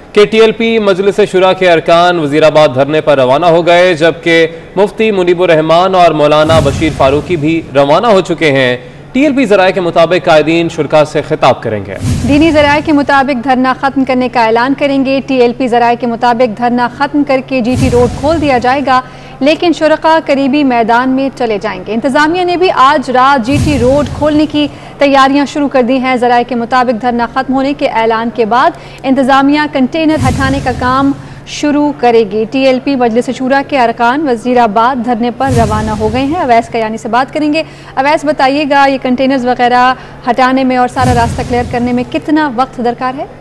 कि TLP मजलिस शुरा के अरकान वजीराबाद धरने पर रवाना हो गए, जबकि मुफ्ती मुनीबुर रहमान और मौलाना बशीर फारूकी भी रवाना हो चुके हैं। TLP ज़राए के मुताबिक कायदीन शुरा से खिताब करेंगे। दीनी ज़राए के मुताबिक धरना खत्म करने का ऐलान करेंगे। TLP ज़राए के मुताबिक धरना खत्म करके GT रोड खोल दिया जाएगा, लेकिन शुरका करीबी मैदान में चले जाएंगे। इंतजामिया ने भी आज रात GT रोड खोलने की तैयारियां शुरू कर दी हैं। ज़राए के मुताबिक धरना खत्म होने के ऐलान के बाद इंतजामिया कंटेनर हटाने का काम शुरू करेगी। TLP मजलिस शूरा के अरकान वजीराबाद धरने पर रवाना हो गए हैं। अवैस कयानी से बात करेंगे। अवैस, बताइएगा ये कंटेनर्स वगैरह हटाने में और सारा रास्ता क्लियर करने में कितना वक्त दरकार है?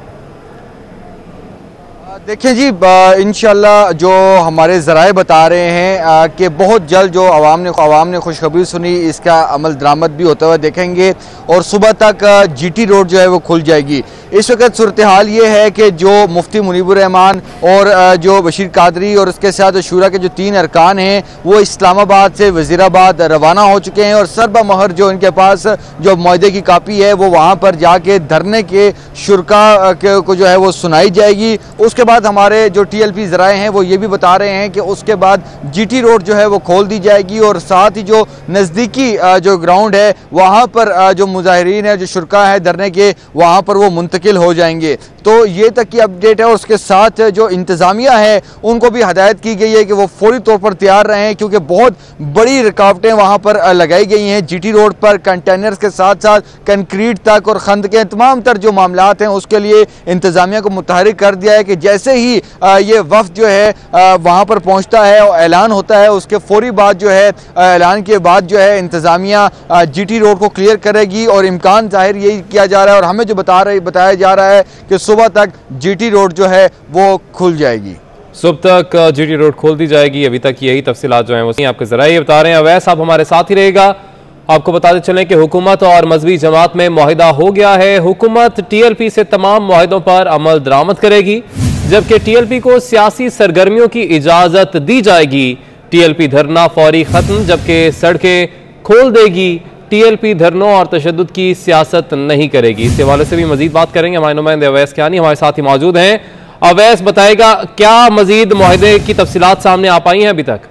देखिए जी, इंशाल्लाह जो हमारे ज़राए बता रहे हैं कि बहुत जल्द जो आवाम ने खुशखबरी सुनी, इसका अमल दरामद भी होता हुआ देखेंगे और सुबह तक GT रोड जो है वो खुल जाएगी। इस वक्त सूरत हाल ये है कि जो मुफ्ती मुनीबुर रहमान और जो बशीर कादरी और उसके साथ शूरा के जो 3 अरकान हैं वो इस्लामाबाद से वजीराबाद रवाना हो चुके हैं और सरबा महर जो इनके पास जो मुआहदे की कापी है वो वहाँ पर जाके धरने के शुरका को जो है वो सुनाई जाएगी। उसके बाद हमारे जो TLP ज़राए हैं वो ये भी बता रहे हैं कि उसके बाद GT रोड जो है वो खोल दी जाएगी और साथ ही जो नज़दीकी जो ग्राउंड है वहाँ पर जो मुजाहिरीन है, जो शुरका है धरने के, वहाँ पर वो मुंतकिल हो जाएंगे। तो ये तक की अपडेट है। और उसके साथ जो इंतज़ामिया है उनको भी हदायत की गई है कि वो फौरी तौर पर तैयार रहें, क्योंकि बहुत बड़ी रुकावटें वहाँ पर लगाई गई हैं। GT रोड पर कंटेनर्स के साथ साथ कंक्रीट तक और खंद के तमाम तर जो मामलात हैं उसके लिए इंतज़ामिया को मुतहरिक कर दिया है कि जैसे ही ये वफ्द जो है वहाँ पर पहुँचता है और ऐलान होता है, उसके फौरी बाद जो है ऐलान के बाद जो है इंतज़ामिया GT रोड को क्लियर करेगी। और इम्कान ज़ाहिर यही किया जा रहा है और हमें जो बताया जा रहा है कि सुबह तक GT रोड जो है वो खुल जाएगी। सुबह तक GT रोड खोल दी जाएगी। अभी तक यही तफसीलात जो हैं वो आपके ज़राए बता रहे हैं। अवैस, आप हमारे साथ ही रहेगा। आपको बताते चलें कि हुकूमत और मजहबी जमात में मुआहिदा हो गया है। हुकूमत TLP से तमाम मुआहिदों पर अमल दरामद करेगी, जबकि TLP को सियासी सरगर्मियों की इजाज़त दी जाएगी। TLP धरना फौरी खत्म, जबकि सड़कें खोल देगी। TLP धरनों और तशद्दुद की सियासत नहीं करेगी। इस हवाले से भी मजीद बात करेंगे। हमारे नुमाइंदे अवैस कयानी हमारे साथ ही मौजूद हैं। अवैस, बताएगा क्या मजीद मुआहदे की तफसीलात सामने आ पाई हैं अभी तक?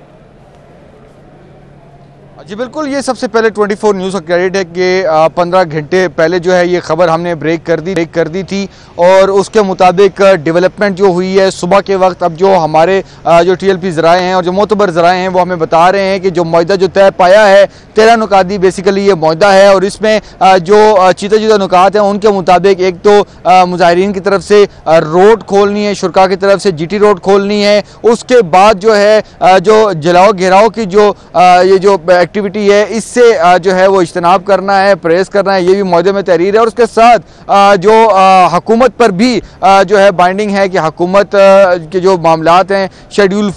जी बिल्कुल, ये सबसे पहले 24 न्यूज़ का क्रेडिट है कि 15 घंटे पहले जो है ये खबर हमने ब्रेक कर दी थी और उसके मुताबिक डेवलपमेंट जो हुई है सुबह के वक्त। अब जो हमारे जो TLP ज़राए हैं और जो मोतबर ज़राए हैं वो हमें बता रहे हैं कि जो मुआहदा जो तय पाया है 13 नुकाती बेसिकली ये मुआहदा है और इसमें जो चीता नुकात हैं उनके मुताबिक एक तो मुजाहिरीन की तरफ से रोड खोलनी है, शुरका की तरफ से GT रोड खोलनी है। उसके बाद जो है जो जलाओ घेराव की जो ये जो एक्टिविटी है इससे जो है वो इज्तनाब करना है, परहेज करना है, ये भी मुआहदे में तहरीर है। और उसके साथ जो हुकूमत पर भी जो है बाइंडिंग है कि हुकूमत के जो मामलात हैं शेड्यूल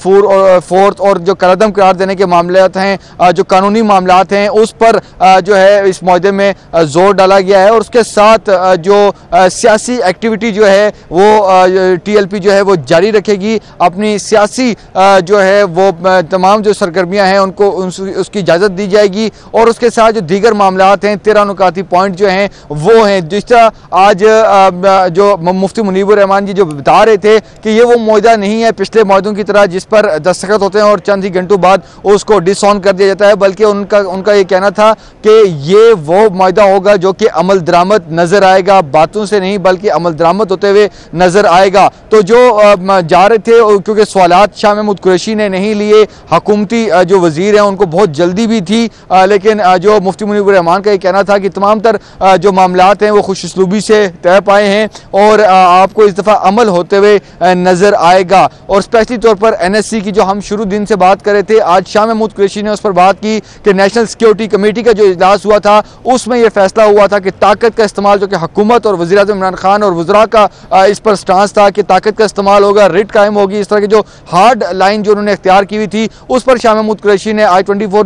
4 और जो कलअदम करार देने के मामलात हैं, जो कानूनी मामलात हैं, उस पर जो है इस मुआहदे में जोर डाला गया है। और उसके साथ जो सियासी एक्टिविटी जो है वो TLP जो है वो जारी रखेगी। अपनी सियासी जो है वो तमाम जो सरगर्मियाँ हैं उनको उसकी इजाज़त दी जाएगी। और उसके साथ जो दीगर मामलात हैं 13 नुकाती पॉइंट जो हैं वो हैं, जिस तरह आज जो मुफ्ती मुनीबुर रहमान जी जो बता रहे थे कि ये वो मुआहदा नहीं है पिछले मुआहदों की तरह जिस पर दस्तखत होते हैं और चंद ही घंटों बाद उसको डिसऑन कर दिया जाता है, बल्कि उनका ये कहना था कि ये वो मुआहदा होगा जो कि अमल दरामद नज़र आएगा, बातों से नहीं बल्कि अमल दरामद होते हुए नज़र आएगा। तो जो जा रहे थे क्योंकि सवालात शाह महमूद कुरैशी ने नहीं लिए, हुकूमती जो वज़ीर हैं उनको बहुत जल्दी भी थी, लेकिन जो मुफ्ती मुनीबुर रहमान का ये कहना था कि तमाम तर जो मामलात हैं वो खुश उसलूबी से तय पाए हैं और आपको इस दफ़ा अमल होते हुए नज़र आएगा। और स्पेशली तौर पर NSC की जो हम शुरू दिन से बात कर रहे थे, आज शाह महमूद कुरैशी ने उस पर बात की कि नेशनल सिक्योरिटी कमेटी का जो इजलास हुआ था उसमें यह फैसला हुआ था कि ताकत का इस्तेमाल, जो कि हुकूमत और वज़ीर-ए-आज़म इमरान खान और वज़रा का इस पर स्टांस था कि ताकत का इस्तेमाल होगा, रिट कायम होगी, इस तरह की जो हार्ड लाइन जो उन्होंने इख्तियार की हुई थी उस पर शाह महमूद कुरैशी ने आज 24 न्यूज़ की खबर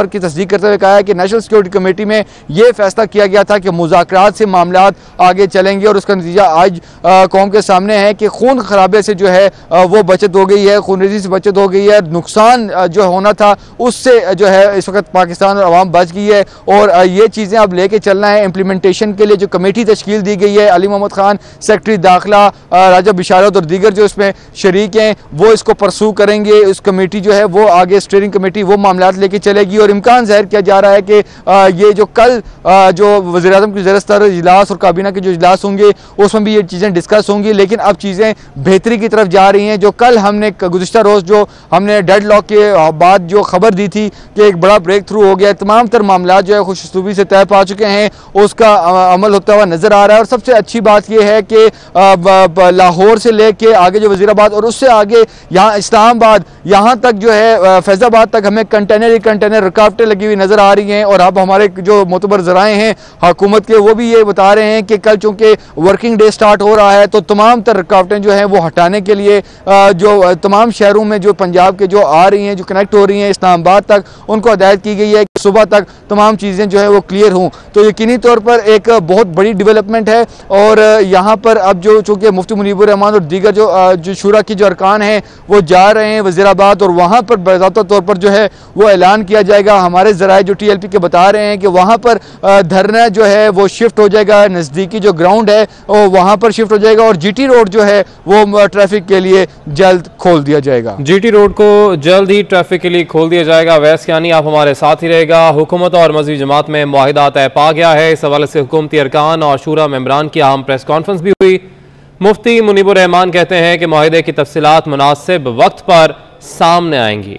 खबर की तस्दीक करते हुए कहा है कि नेशनल सिक्योरिटी कमेटी में ये फैसला किया गया था कि मुज़ाकरात से मामलात आगे चलेंगे और उसका नतीजा आज कौम के सामने है कि खून खराबे से जो है वो बचत हो गई है, खूनरेजी से बचत हो गई है। नुकसान जो होना था उससे जो है इस वक्त पाकिस्तान और अवाम बच गई है और ये चीज़ें अब लेके चलना है। इम्प्लीमेंटेशन के लिए जो कमेटी तश्कील दी गई है, अली मोहम्मद खान सेक्रेटरी दाखिला, राजा बिशारत और दीगर जो इसमें शरीक हैं वो इसको परसू करेंगे। इस कमेटी जो है वो आगे स्टीयरिंग कमेटी वो मामलात लेके चलेगी और इम्कान ज़ाहिर किया जा रहा है कि ये जो कल जो वज़ीर-ए-आज़म की ज़ेर-ए-सदर इजलास और काबीना के जो इजलास होंगे उसमें भी ये चीज़ें डिस्कस होंगी। लेकिन अब चीज़ें बेहतरी की तरफ जा रही हैं। जो कल हमने गुज़िश्ता रोज़ जो हमने डेड लॉक के बाद जो खबर दी थी कि एक बड़ा ब्रेक थ्रू हो गया, तमाम तर मामला जो है खुश उसलूबी से तय पा चुके हैं, उसका अमल होता हुआ नज़र आ रहा है। और सबसे अच्छी बात यह है कि लाहौर से लेके आगे जो वज़ीराबाद और उससे आगे यहाँ इस्लामाबाद यहाँ तक जो है फैज़ाबाद तक हमें कंटेनर रुकावटें लगी हुई नज़र आ रही हैं। और अब हमारे जो मोतबर ज़राए हैं हुकूमत के वो भी ये बता रहे हैं कि कल चूँकि वर्किंग डे स्टार्ट हो रहा है तो तमाम तर रुकावटें जो हैं वो हटाने के लिए जो तमाम शहरों में जो पंजाब के जो आ रही हैं, जो कनेक्ट हो रही हैं इस्लामाबाद तक, उनको हिदायत की गई है कि सुबह तक तमाम चीज़ें जो है वो क्लियर हों। तो यकीनी तौर पर एक बहुत बड़ी डेवलपमेंट है। और यहाँ पर अब जो चूँकि मुफ्ती मुनीबुर रहमान और दीगर जो शूरा की जो अरकान हैं वो जा रहे हैं वज़ीराबाद और वहाँ पर बाज़ाब्ता तौर पर जो है वो ऐलान किया जाएगा। हमारे ज़राए जो TLP के बता रहे हैं कि वहाँ पर धरना जो है वो शिफ्ट हो जाएगा, नज़दीकी जो ग्राउंड है वो वहाँ पर शिफ्ट हो जाएगा और GT रोड जो है वो ट्रैफिक के लिए जल्द खोल दिया जाएगा। GT रोड को जल्द ही ट्रैफिक के लिए खोल दिया जाएगा। वैसे यानी आप हमारे साथ ही रहेगा। हुकूमत और मज़हबी जमात में मुआहिदा तय पा गया है। इस हवाले से हुकूमती अरकान और शूरा मेंबरान की अहम प्रेस कॉन्फ्रेंस भी हुई। मुफ्ती मुनीबुर रहमान कहते हैं कि मुआहिदे की तफसीलात मुनासिब वक्त पर सामने आएंगी।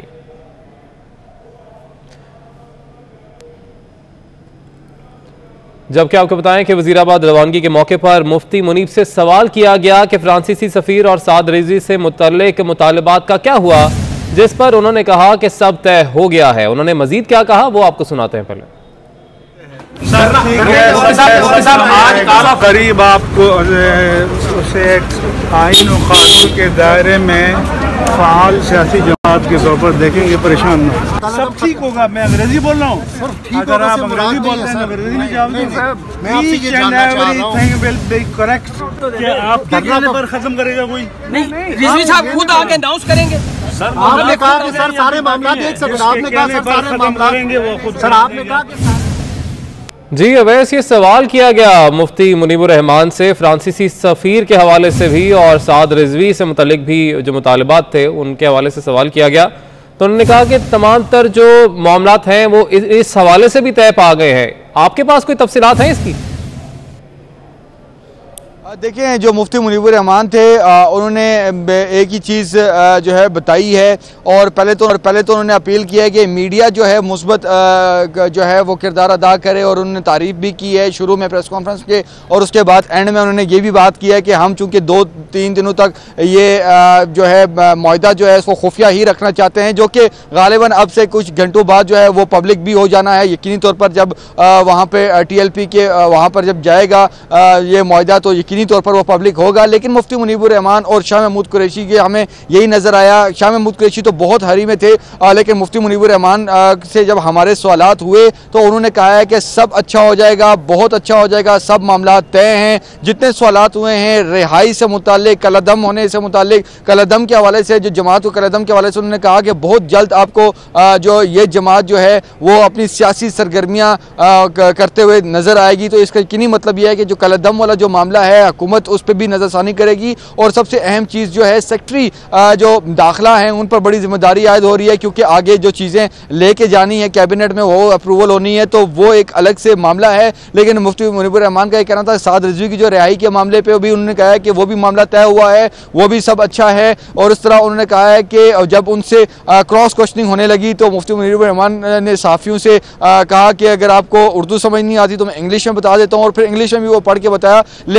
जबकि आपको बताएं कि वजीराबाद रवानगी के मौके पर मुफ्ती मुनीब से सवाल किया गया कि फ्रांसीसी सफीर और साद रिजवी से मुतल्लिक मुतालबात का क्या हुआ, जिस पर उन्होंने कहा कि सब तय हो गया है। उन्होंने मजीद क्या कहा वो आपको सुनाते हैं। पहले करीब आपको उसे आइन और कानून के दायरे में फ़ाल सियासी जमात के तौर पर देखेंगे, परेशान न सब ठीक होगा। मैं अंग्रेजी बोल रहा हूँ, अगर आप अंग्रेजी बोलते हैं अंग्रेजी में जवाब देंगे। आप धरने पर खत्म करेगा कोई नहीं, रिजवी साहब खुद आके अनाउंस करेंगे। सर आपने कहा कि सर सारे मामला देख सकते, आपने कहा सर सारे मामला करेंगे, वो सर आपने कहा जी। अवैस ये सवाल किया गया मुफ्ती मुनीबुर रहमान से फ्रांसीसी सफ़ीर के हवाले से भी और साद रिजवी से मुतल्लिक भी जो मुतालबात थे उनके हवाले से सवाल किया गया। तो उन्होंने कहा कि तमाम तर जो मामलात हैं वो इस हवाले से भी तय पा गए हैं। आपके पास कोई तफसीलात हैं इसकी? देखिए, जो मुफ्ती मुनीबुर रहमान थे उन्होंने एक ही चीज़ जो है बताई है और पहले तो उन्होंने अपील किया है कि मीडिया जो है मुस्बत जो है वो किरदार अदा करे और उन्होंने तारीफ़ भी की है शुरू में प्रेस कॉन्फ्रेंस के और उसके बाद एंड में उन्होंने ये भी बात की है कि हम चूँकि 2-3 दिनों तक ये जो है मुआहिदा जो है इसको खुफिया ही रखना चाहते हैं, जो कि गालिबन अब से कुछ घंटों बाद जो है वो पब्लिक भी हो जाना है। यकीनी तौर पर जब वहाँ पर TLP के वहाँ पर जब जाएगा ये मुआहिदा तो यकीनी तौर पर वो पब्लिक होगा। लेकिन मुफ्ती मुनीबुर रहमान और शाह महमूद कुरैशी के हमें यही नज़र आया। शाह महमूद कुरैशी तो बहुत हरी में थे लेकिन मुफ्ती मुनीबुर रहमान से जब हमारे सवालात हुए तो उन्होंने कहा है कि सब अच्छा हो जाएगा, बहुत अच्छा हो जाएगा, सब मामला तय हैं। जितने सवालात हुए हैं रिहाई से मुताल्लिक, कलदम होने से मुताल्लिक, कलदम के हवाले से, जो जमात को कलदम के हवाले से उन्होंने कहा कि बहुत जल्द आपको जो ये जमात जो है वो अपनी सियासी सरगर्मियाँ करते हुए नज़र आएगी। तो इसका यकीनी मतलब यह है कि जो कलदम वाला जो मामला है हुकूमत उस पर भी नज़रसानी करेगी। और सबसे अहम चीज़ जो है सेक्रेटरी जो दाखिला हैं उन पर बड़ी जिम्मेदारी आयद हो रही है, क्योंकि आगे जो चीज़ें लेके जानी है कैबिनेट में वो अप्रूवल होनी है, तो वो एक अलग से मामला है। लेकिन मुफ्ती मुनीबुर रहमान का ये कहना था साद रिजवी की जो रिहाई के मामले पर भी उन्होंने कहा है कि वो भी मामला तय हुआ है, वो भी सब अच्छा है। और इस तरह उन्होंने कहा है कि जब उनसे क्रॉस क्वेश्चनिंग होने लगी तो मुफ्ती मुनीबुर रहमान ने सहाफ़ियों से कहा कि अगर आपको उर्दू समझ नहीं आती तो मैं इंग्लिश में बता देता हूँ, और फिर इंग्लिश में भी वो पढ़ के बताया। लेकिन मुफ्ती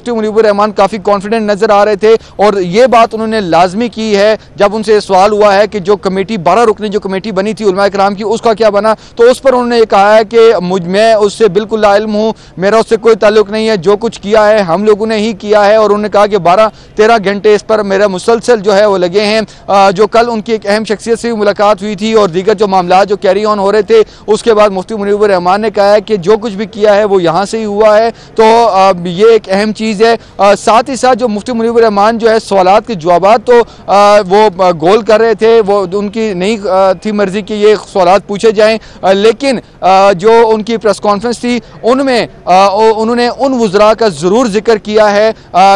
मुफ्ती मुनीबुर रहमान काफ़ी कॉन्फिडेंट नज़र आ रहे थे और ये बात उन्होंने लाजमी की है जब उनसे सवाल हुआ है कि जो कमेटी 12 रुकनी जो कमेटी बनी थी उलमा इकराम की, उसका क्या बना। तो उस पर उन्होंने ये कहा है कि मैं उससे बिल्कुल लाइल्म हूँ, मेरा उससे कोई ताल्लुक नहीं है, जो कुछ किया है हम लोगों ने ही किया है। और उन्होंने कहा कि 12-13 घंटे इस पर मेरा मुसलसल जो है वो लगे हैं। जो कल उनकी एक अहम शख्सियत से मुलाकात हुई थी और दीगर जो मामला जो कैरी ऑन हो रहे थे, उसके बाद मुफ्ती मुनीबुर रहमान ने कहा है कि जो कुछ भी किया है वो यहाँ से ही हुआ है। तो ये एक अहम चीज़ है। साथ ही साथ जो मुफ्ती मुनीबुर रहमान जो है सवालात के जवाबात तो वो गोल कर रहे थे, वो उनकी नहीं थी मर्जी कि ये सवालात पूछे जाएं, लेकिन जो उनकी प्रेस कॉन्फ्रेंस थी उनमें उन्होंने उन वुज़रा का ज़रूर जिक्र किया है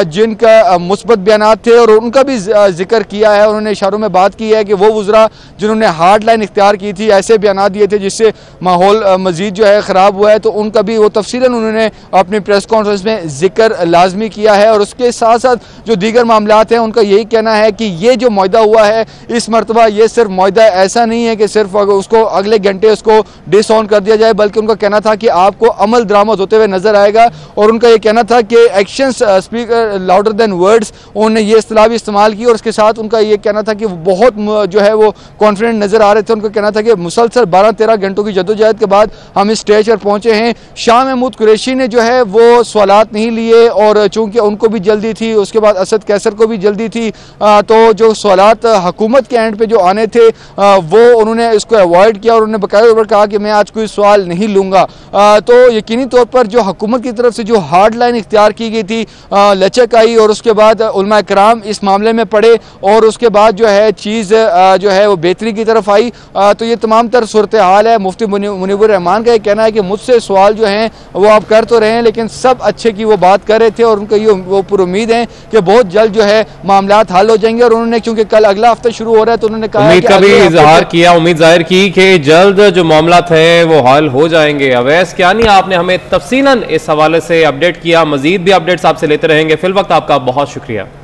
जिनका मुस्बत बयानात थे और उनका भी जिक्र किया है। उन्होंने इशारों में बात की है कि वो वुज़रा जिन्होंने हार्ड लाइन इख्तियार की थी, ऐसे बयानात दिए थे जिससे माहौल मज़ीद जो है ख़राब हुआ है, तो उनका भी वो तफसीलन उन्होंने अपनी प्रेस कॉन्फ्रेंस में जिक्र लाजमी किया है। और उसके साथ साथ जो दीगर मामलात हैं उनका यही कहना है कि ये जो मुआहदा हुआ है इस मरतबा ये सिर्फ मुआहदा ऐसा नहीं है कि सिर्फ उसको अगले घंटे उसको डिसऑन कर दिया जाए, बल्कि उनका कहना था कि आपको अमल दरामद होते हुए नजर आएगा। और उनका ये कहना था कि actions speak louder than words, उन्होंने ये इस्तेलाह भी इस्तेमाल की। और उसके साथ उनका ये कहना था कि बहुत जो है वो कॉन्फिडेंट नजर आ रहे थे। उनका कहना था कि मुसलसल 12-13 घंटों की जद्दोजहद के बाद हम इस स्टेज पर पहुंचे हैं। शाह महमूद कुरैशी ने जो है वो सवालात नहीं लिए और चूंकि उनको भी जल्दी थी, उसके बाद असद कैसर को भी जल्दी थी, तो जो सवालात हुकूमत के एंड पे जो आने थे वो उन्होंने इसको अवॉइड किया और उन्होंने बाकायदा कहा कि मैं आज कोई सवाल नहीं लूँगा। तो यकीनी तौर पर जो हुकूमत की तरफ से जो हार्ड लाइन इख्तियार की गई थी, लचक आई और उसके बाद उलमा इकराम इस मामले में पड़े और उसके बाद जो है चीज़ जो है वो बेहतरी की तरफ आई। तो ये तमाम तर सूरत हाल है। मुफ्ती मुनीबुर रहमान का ये कहना है कि मुझसे सवाल जो हैं वो आप कर तो रहे हैं, लेकिन सब अच्छे की वो बात कर रहे थे और उनका ये वो पूरी उम्मीद है कि बहुत जल्द जो है मामलात हल हो जाएंगे। और उन्होंने क्योंकि कल अगला हफ्ता शुरू हो रहा है तो उन्होंने कहा उम्मीद का भी इजहार किया, उम्मीद जाहिर की कि जल्द जो मामलात हैं वो हल हो जाएंगे। अवैस कियानी, आपने हमें तफसीलन इस हवाले से अपडेट किया, मजीद भी अपडेट्स आपसे लेते रहेंगे। फिल वक्त आपका बहुत शुक्रिया।